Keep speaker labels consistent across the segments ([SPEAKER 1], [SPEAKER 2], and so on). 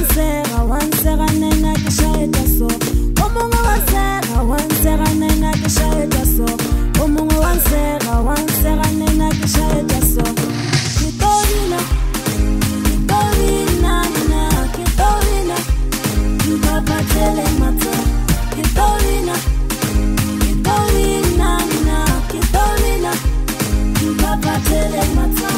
[SPEAKER 1] wansega nena ke shaeta so o mongwe wansega nena ke shaeta so o mongwe wansega nena ke shaeta so kitorina Papa tele mata kitorina Papa tele mata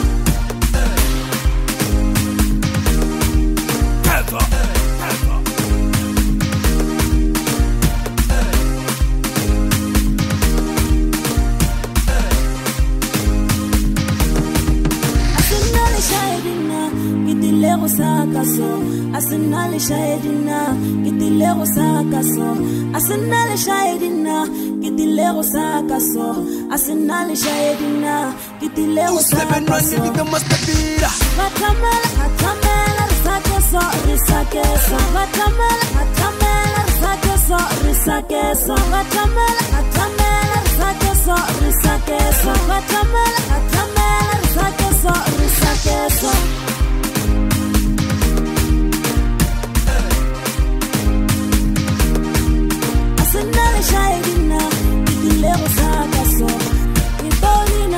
[SPEAKER 1] Asenale shahidina kitilego sakaso asenale shahidina kitilego sakaso asenale shahidina kitilego sakaso Vatamela risakeso Vatamela risakeso Vatamela risakeso Vatamela risakeso Asenale shahidina kitilego sakaso kitorina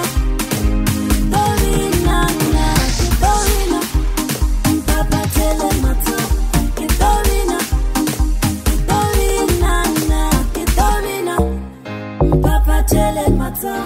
[SPEAKER 1] Papa tele mata kitorina Papa tele mata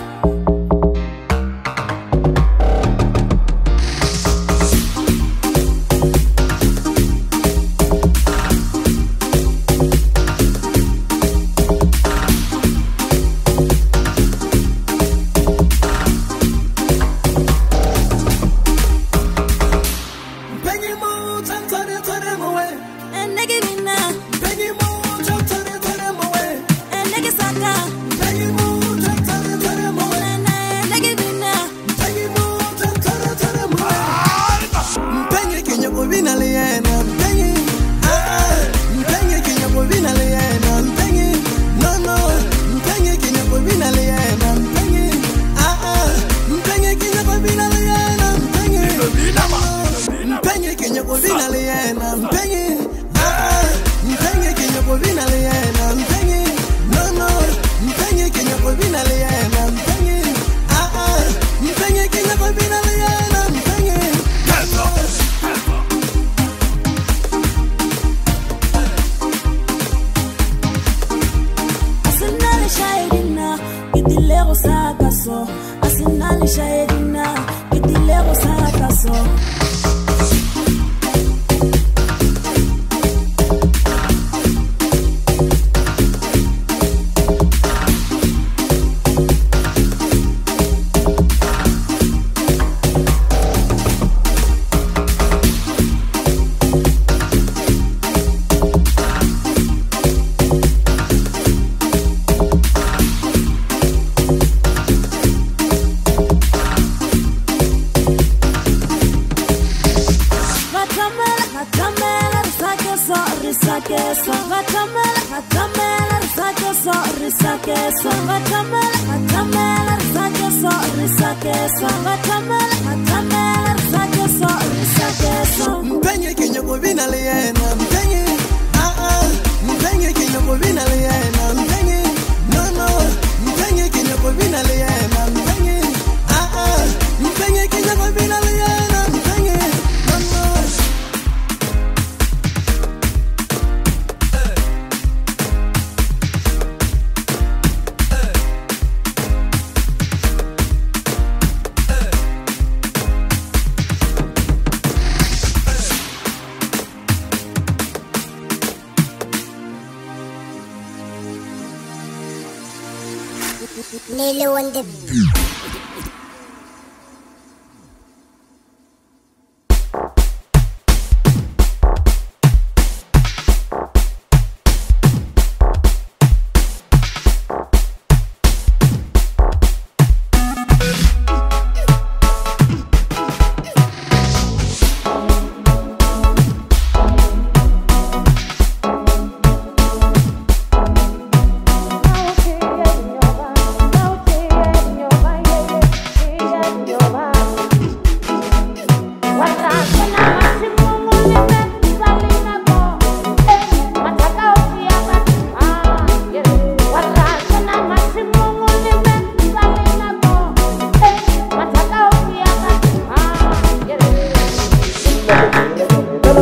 [SPEAKER 2] Lilo and the
[SPEAKER 3] Now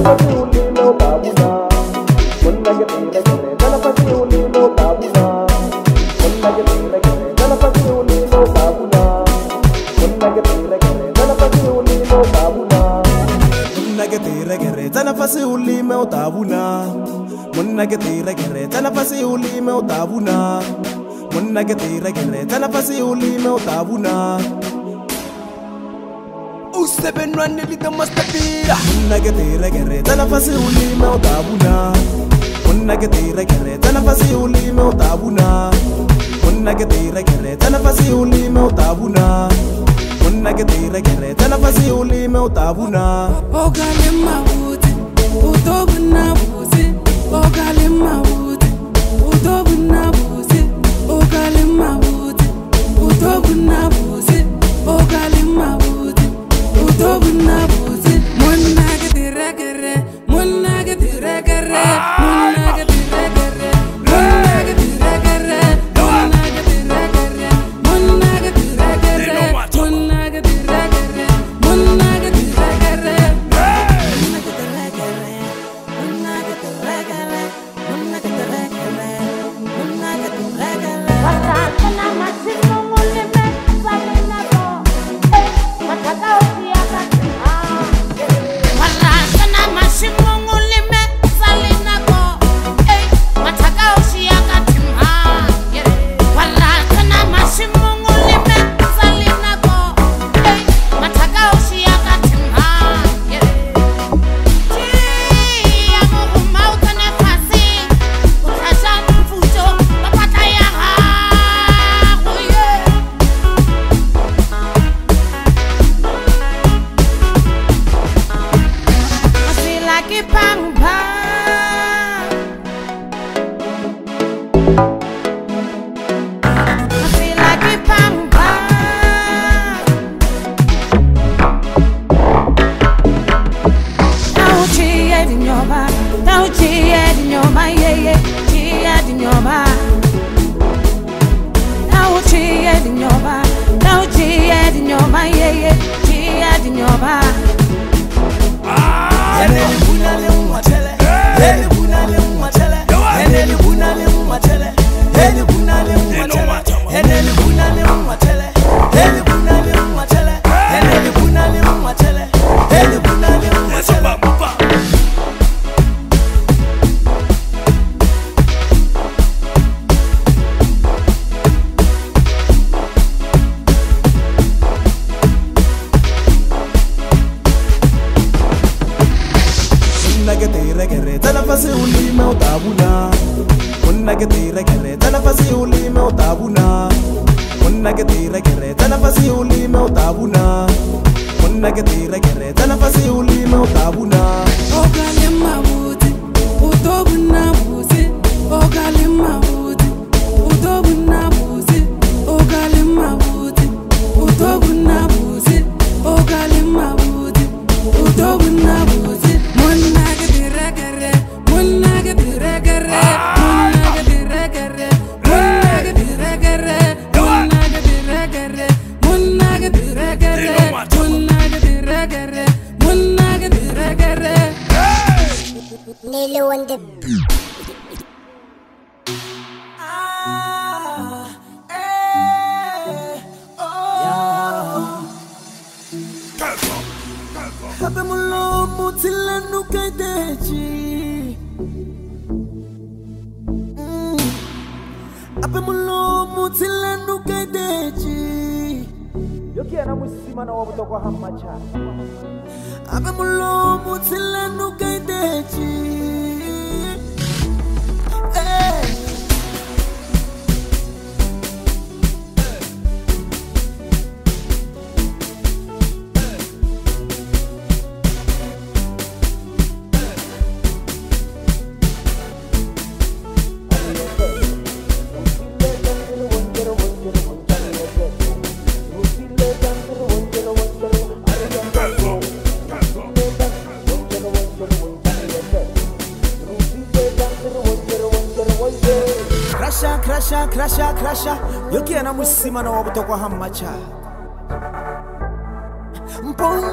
[SPEAKER 2] Yokiana musima na wabuto kwa hamacha. Mpona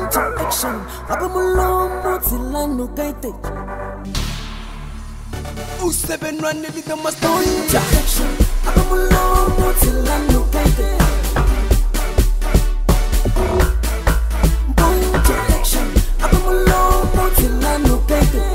[SPEAKER 1] action. Abamulomo tilano kaite.
[SPEAKER 2] U7 run with the must
[SPEAKER 1] action. Abamulomo tilano kaite. Action. Abamulomo tilano kaite.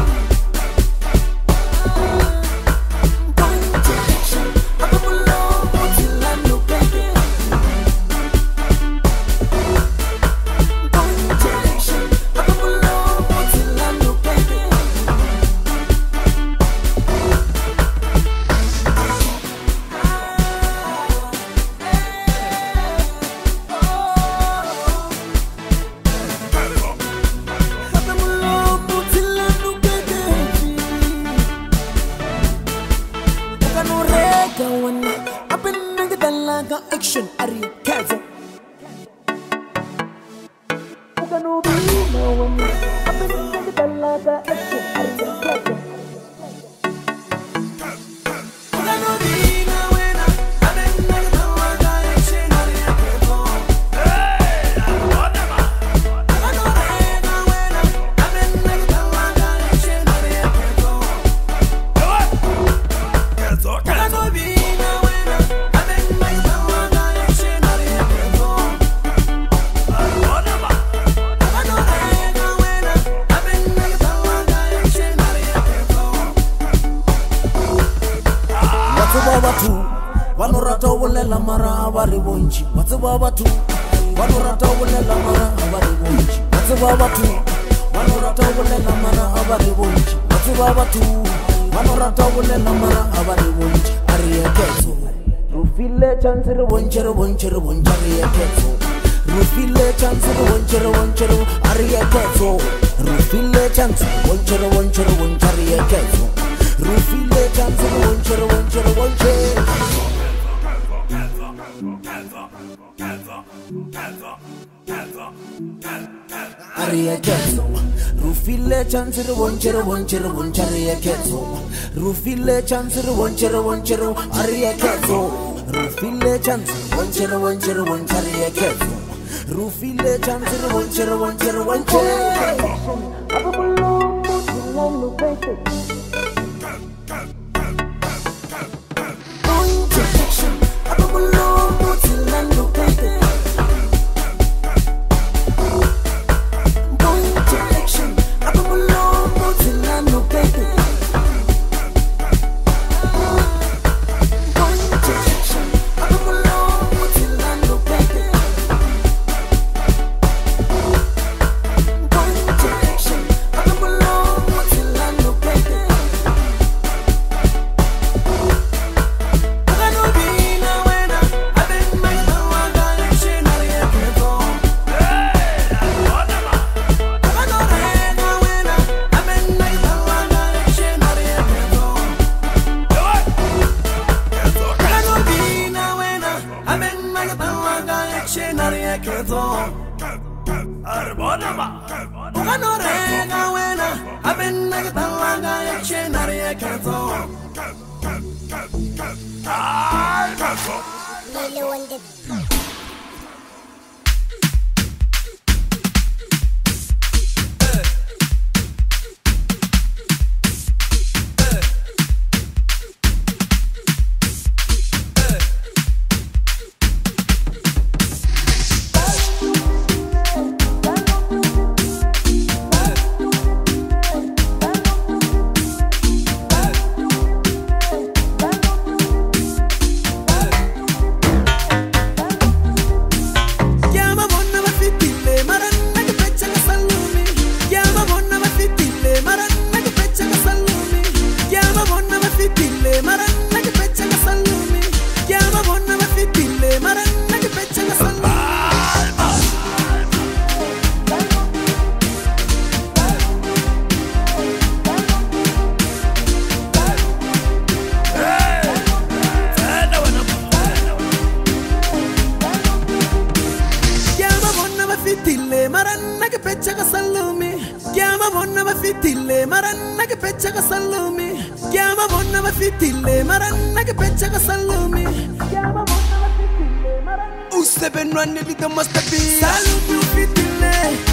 [SPEAKER 1] Action, are you careful? Ugano be no one. I've been in the laga action, are you careful? Ugano be no one. I've been in the laga action, are you careful? Hey, whatever. Ugano be no one. I've been in the laga action, are you careful? What? Ugano be no one. Wanorata wolela mara abari bonji. What's baba tu? Wanorata wolela mara abari bonji. What's baba tu? Wanorata wolela mara abari bonji. What's baba tu? Wanorata wolela mara abari bonji. Ariya keso. Rufile chancere bonjero bonjero bonjariya keso. Rufile chancere bonjero bonjero ariya keso. Rufile chancere bonjero bonjero bonjariya keso. Rufile chancere bonjero bonjero bonjero. Ariya keso. Rufile chancere bonjero bonjero bonjariya keso. Rufile chancere bonjero bonjero ariya keso. Rufile chancere bonjero bonjero bonjariya keso. Rufile chancere bonjero bonjero bonjero. Abamulomo tilano kaite. Action. Abamulomo tilano kaite. Action. Abamulomo tilano kaite. Action. Abamulomo tilano kaite. Action. Abamulomo tilano kaite. Lilo and the
[SPEAKER 2] fitille maranna che peccia che salumi chiama bonna ma fitille maranna che peccia che salumi chiama bonna ma fitille maranna uste per non ne vita ma sta bi salumi fitille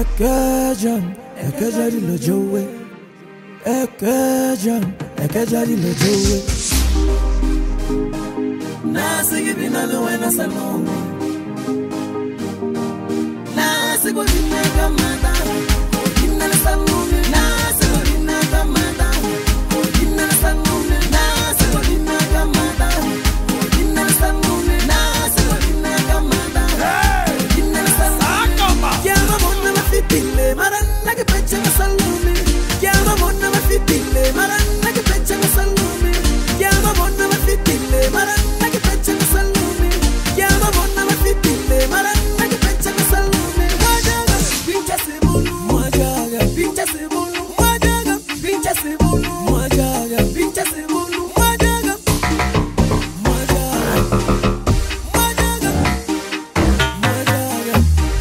[SPEAKER 2] ekejari lo jowe. Ekejari lo jowe. Nasi gibina lo wena salome. Nasi godina kamada. Godina la salome. Nasi godina kamada. Godina la salome. Nasi godina kamada. Godina la salome. Nasi godina kamada. Godina la salome. Chiama monna ma fitille, maranna che peccia la salome. Chiama monna ma fitille, maranna che peccia la salome. Chiama monna ma fitille, maranna che peccia la salome. Chiama monna ma fitille, maranna che peccia la salome. Majaga, pincha sebulu, majaga, pincha sebulu, majaga, pincha sebulu, majaga, pincha sebulu, majaga, majaga, majaga, majaga.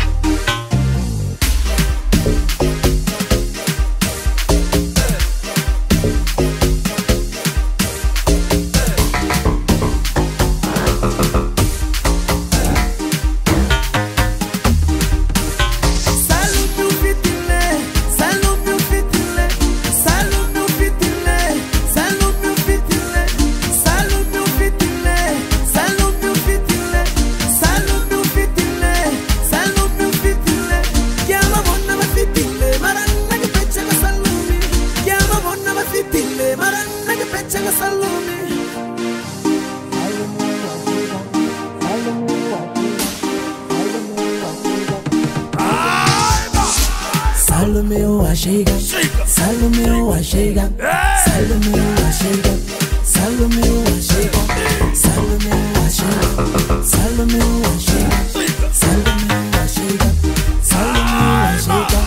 [SPEAKER 2] Salome o ashega, Salome o ashega, Salome o ashega, Salome o ashega, Salome o ashega, Salome o ashega, Salome o ashega, Salome o ashega.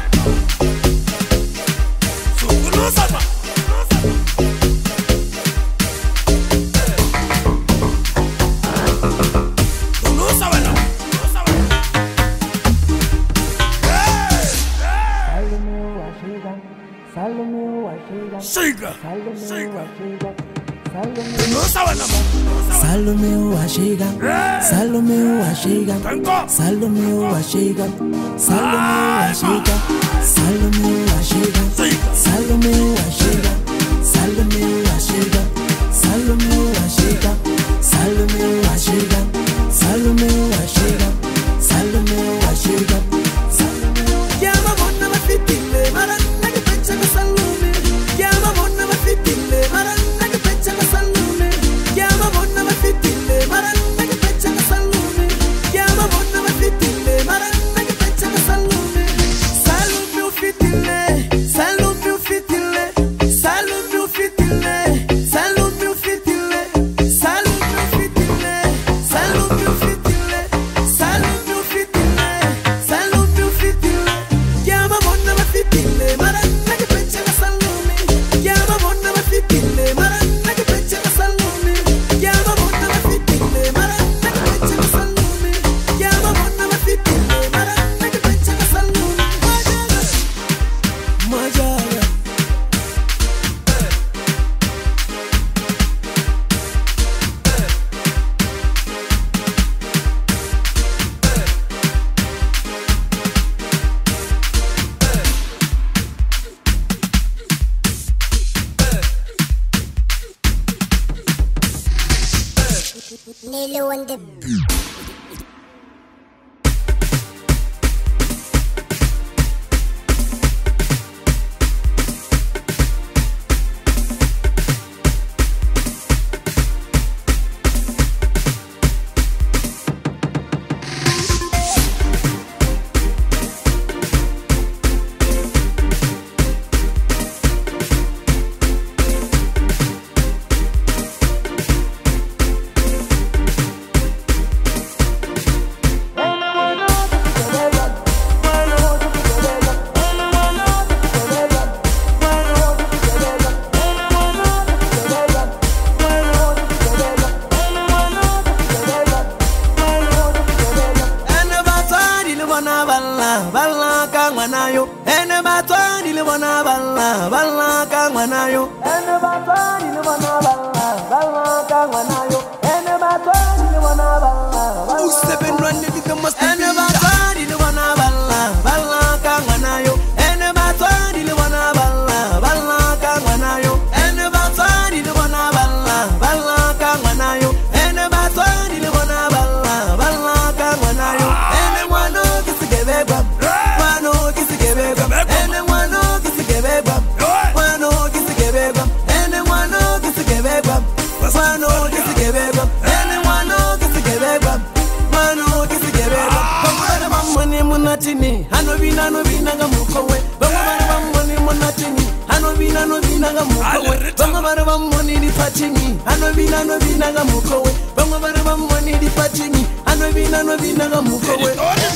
[SPEAKER 2] Salome o ashega, Salome o ashega, Salome o ashega, Salome o ashega, Salome o ashega, Salome o ashega, Salome o ashega, Salome o ashega, Salome o ashega, Salome o ashega, Salome o ashega. Chiama monna ma fitille, maranna che peccia la salome. Chiama monna ma fitille, maranna che peccia la salome. Chiama monna ma fitille, maranna che peccia la salome. Chiama monna ma fitille, maranna che peccia la salome. Salome o fitille, salome o fitille, salome o fitille, salome o fitille, salome o fitille, salome o fitille, salome o fitille, salome o fitille. Chiama monna ma fitille, maranna che peccia la salome. Chiama monna ma fitille, maranna che peccia la salome. Chiama monna ma fitille, maranna che peccia la salome. Chiama monna ma fitille, maranna che peccia la salome. Majaga, majaga.
[SPEAKER 3] Nilo and the balla kangwanayo ene batwani le bona balla kangwanayo ene batwani le bona balla kangwanayo ene batwani le bona balla ene batwani le bona balla monatini hano bina nga mukowe bamwe bari bamoni monatini hano bina nga mukowe bamwe bari bamoni di patini hano bina nga mukowe bamwe bari bamoni di patini hano bina nga mukowe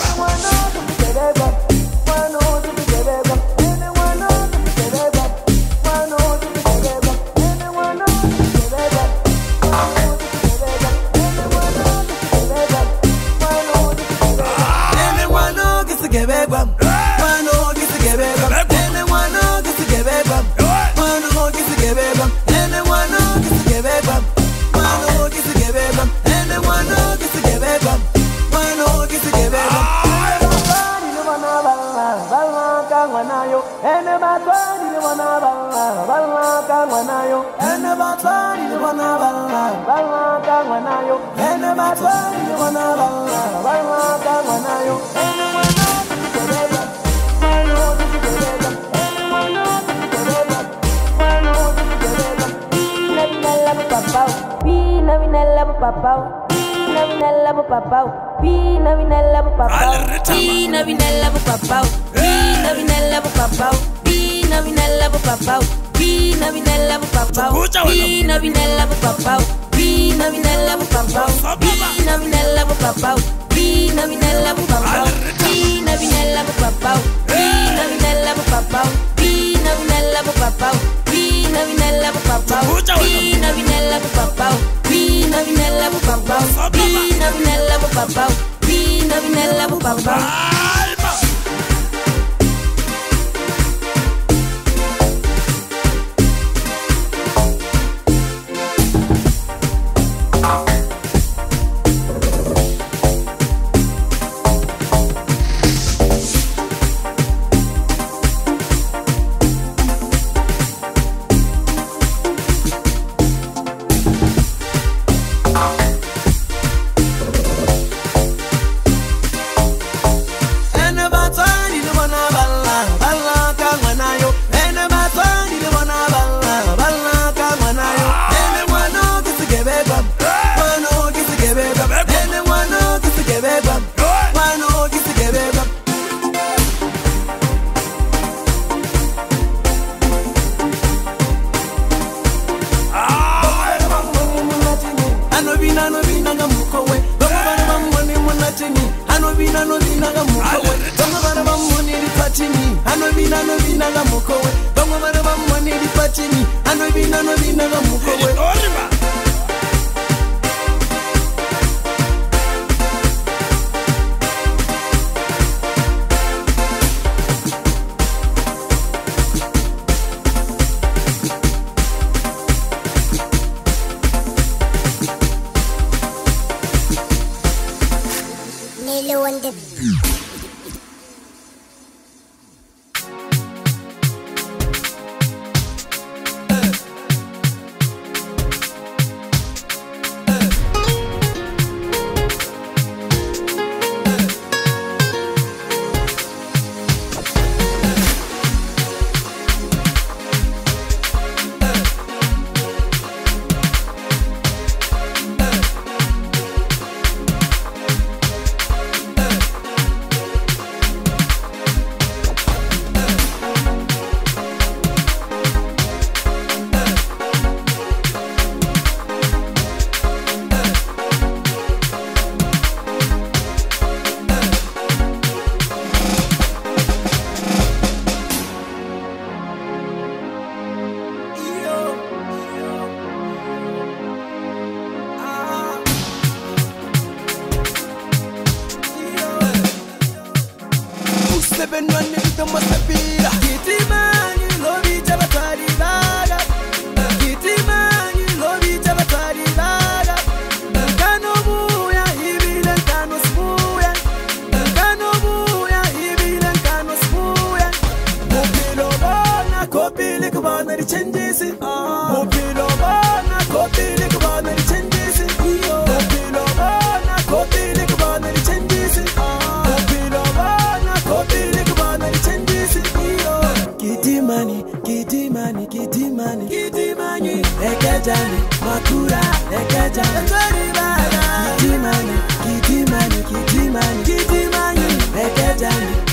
[SPEAKER 2] Ekejani, Makura, Ekejani, Kitimani, Kitimani, Kitimani, Kitimani, Ekejani.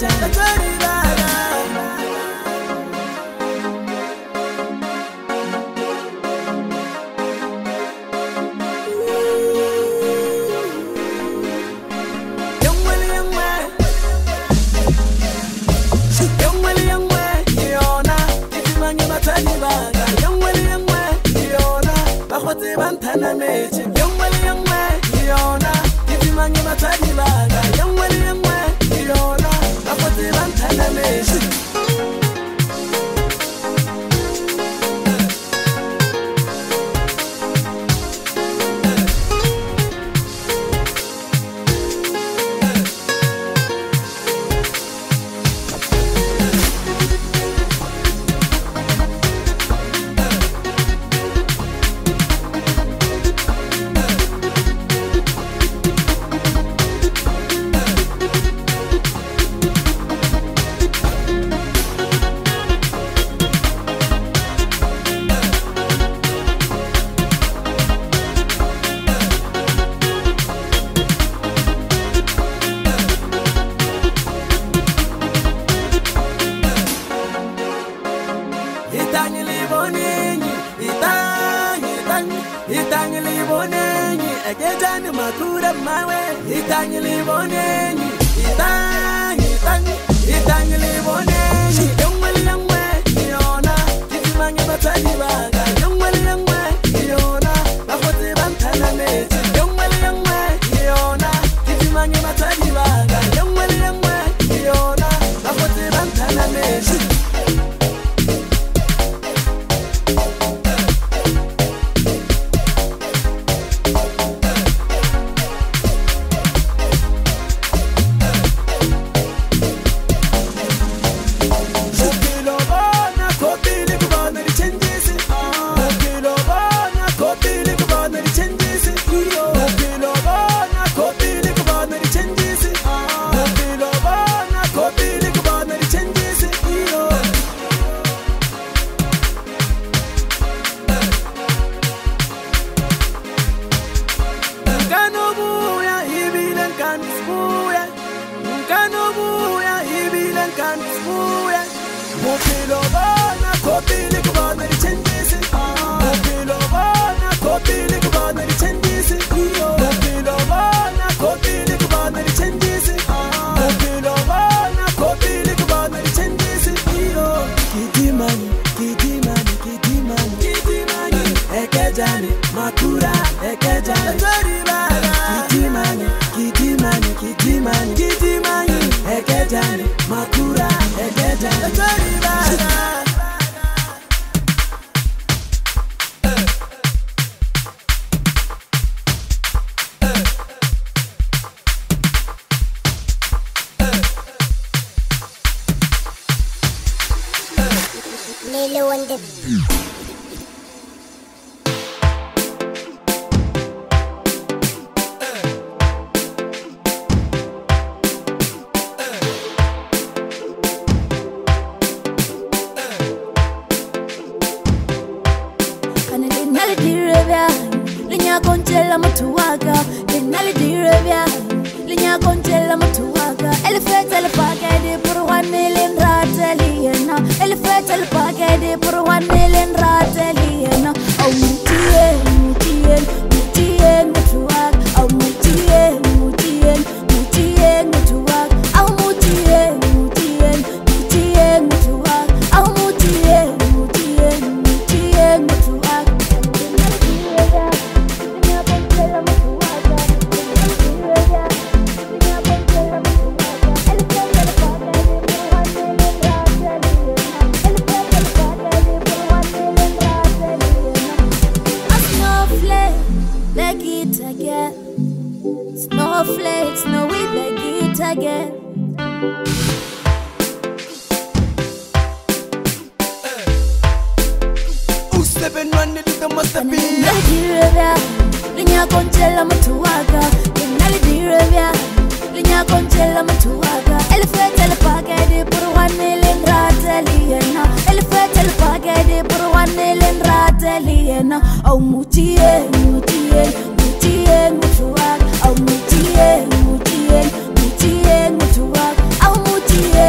[SPEAKER 4] Mutie,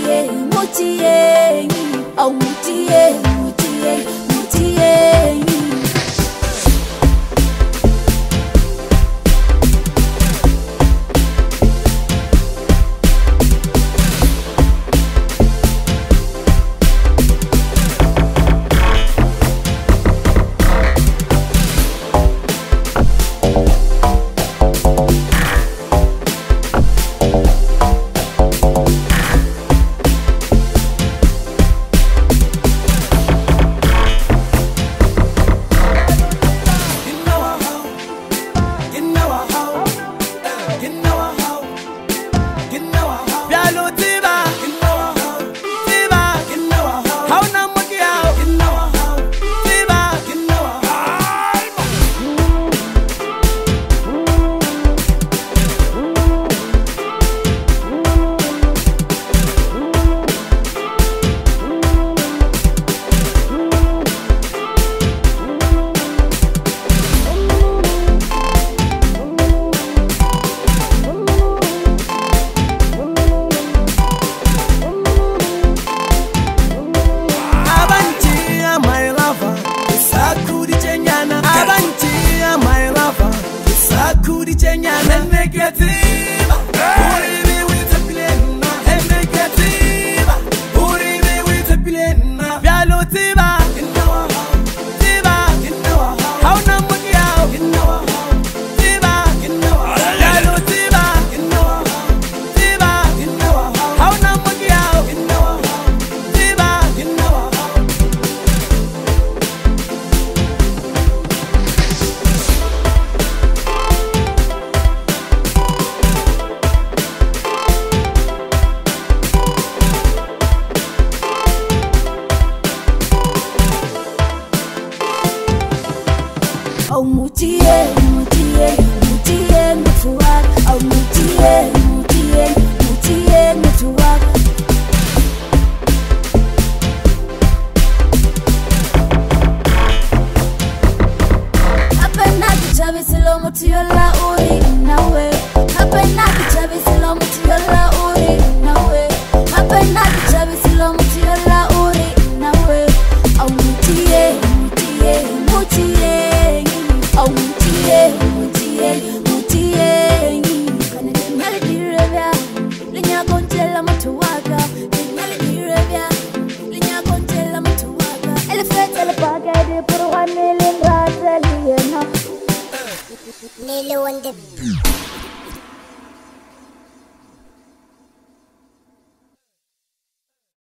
[SPEAKER 4] Nilo on the